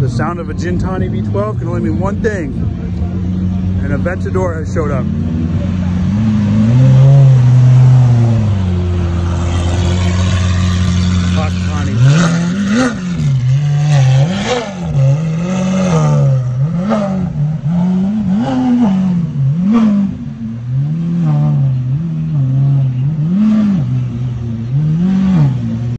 The sound of a Gintani V12 can only mean one thing. An Aventador has showed up.